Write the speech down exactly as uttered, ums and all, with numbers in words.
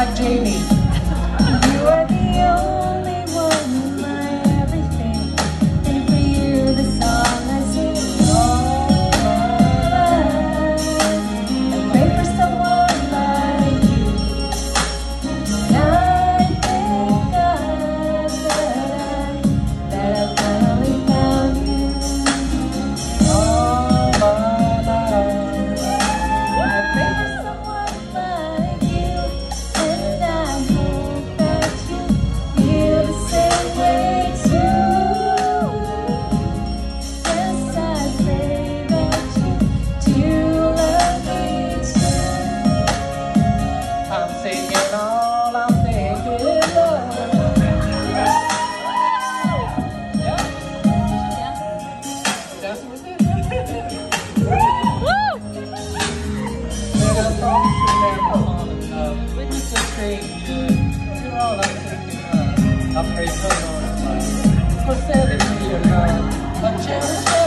like Jamie. You are the only one, my everything. And for you, the song I sing all my life. I pray for someone like you. And I thank God that I, that I finally found you. All my life. I pray for someone like you, and I hope that you feel the same way too. Yes, I pray that you do love me too. I'm singing all I'm thinking of. Yeah. That's what it is. Let us all prepare for all of love. Witness the stranger. You're all I'm thinking of. I pray for Lord's life. For sending me your love. A cherish